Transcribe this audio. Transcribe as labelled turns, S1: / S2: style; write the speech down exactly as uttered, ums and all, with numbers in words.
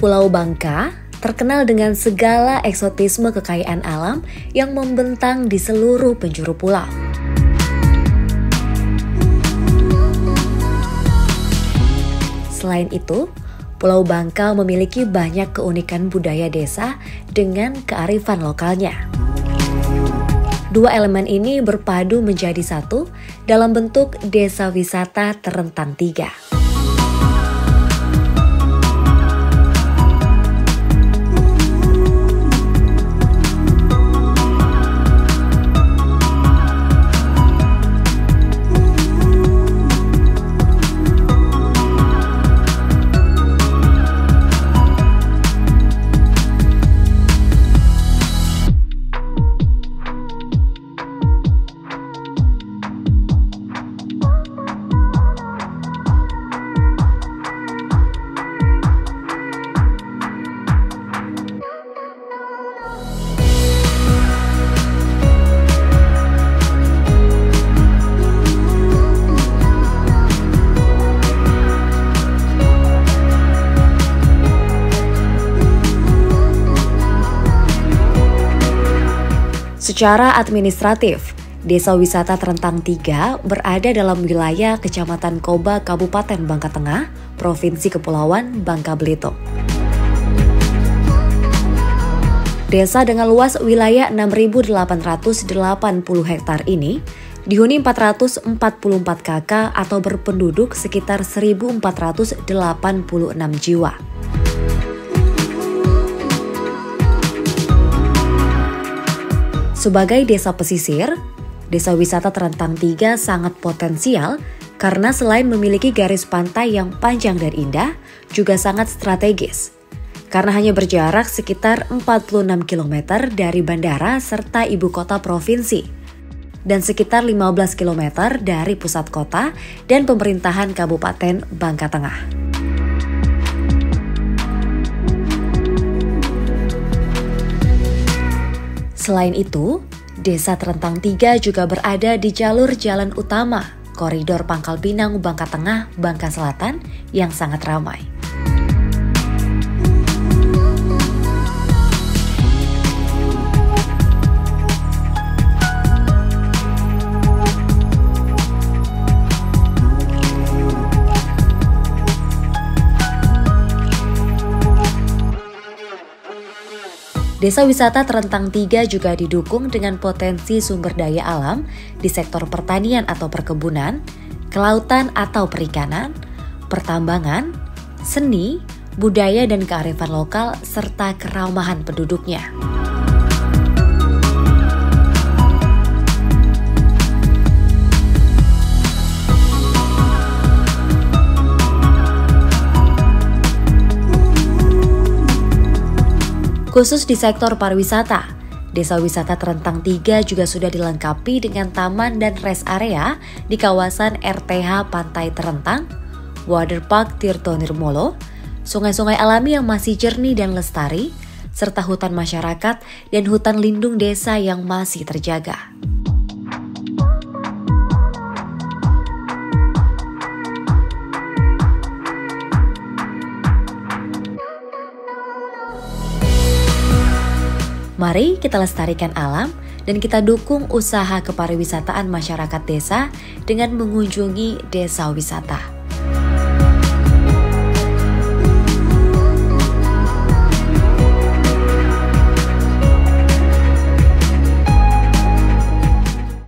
S1: Pulau Bangka terkenal dengan segala eksotisme kekayaan alam yang membentang di seluruh penjuru pulau. Selain itu, Pulau Bangka memiliki banyak keunikan budaya desa dengan kearifan lokalnya. Dua elemen ini berpadu menjadi satu dalam bentuk desa wisata Terentang Tiga. Secara administratif, Desa Wisata Terentang Tiga berada dalam wilayah Kecamatan Koba, Kabupaten Bangka Tengah, Provinsi Kepulauan Bangka Belitung. Desa dengan luas wilayah enam ribu delapan ratus delapan puluh hektar ini dihuni empat ratus empat puluh empat kakak atau berpenduduk sekitar seribu empat ratus delapan puluh enam jiwa. Sebagai desa pesisir, Desa Wisata Terentang Tiga sangat potensial karena selain memiliki garis pantai yang panjang dan indah, juga sangat strategis. Karena hanya berjarak sekitar empat puluh enam kilometer dari bandara serta ibu kota provinsi, dan sekitar lima belas kilometer dari pusat kota dan pemerintahan Kabupaten Bangka Tengah. Selain itu, Desa Terentang Tiga juga berada di jalur jalan utama koridor Pangkal Pinang Bangka Tengah, Bangka Selatan yang sangat ramai. Desa Wisata Terentang Tiga juga didukung dengan potensi sumber daya alam di sektor pertanian atau perkebunan, kelautan atau perikanan, pertambangan, seni, budaya dan kearifan lokal, serta keramahan penduduknya. Khusus di sektor pariwisata, Desa Wisata Terentang Tiga juga sudah dilengkapi dengan taman dan rest area di kawasan R T H Pantai Terentang, Waterpark Tirto Nirmolo, sungai-sungai alami yang masih jernih dan lestari, serta hutan masyarakat dan hutan lindung desa yang masih terjaga. Mari kita lestarikan alam dan kita dukung usaha kepariwisataan masyarakat desa dengan mengunjungi desa wisata.